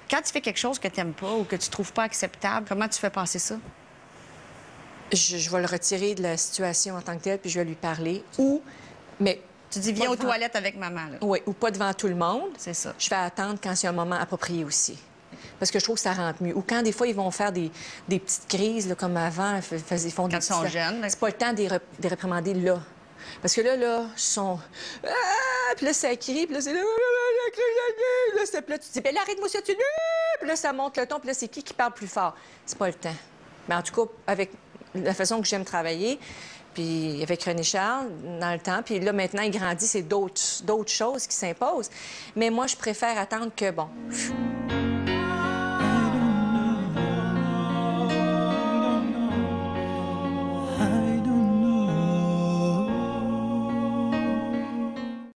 Quand tu fais quelque chose que tu n'aimes pas ou que tu trouves pas acceptable, comment tu fais passer ça? Je vais le retirer de la situation en tant que telle, puis je vais lui parler. Mais Tu dis, viens aux toilettes avec maman, là. oui, ou pas devant tout le monde. C'est ça. Je vais attendre quand c'est un moment approprié aussi. Parce que je trouve que ça rentre mieux. Ou quand, des fois, ils vont faire des petites crises, là, comme avant, ils font Quand des ils sont jeunes. C'est pas le temps de les réprimander là. Parce que là, ils sont... Ah! Puis là, ça crie, puis là, c'est... Là, tu te dis, ben là, arrête-moi ça, tu... Puis là, ça monte le ton, puis là, c'est qui parle plus fort? C'est pas le temps. Mais en tout cas, avec la façon que j'aime travailler, puis avec René Charles, dans le temps, puis là, maintenant, il grandit, c'est d'autres choses qui s'imposent. Mais moi, je préfère attendre que, bon...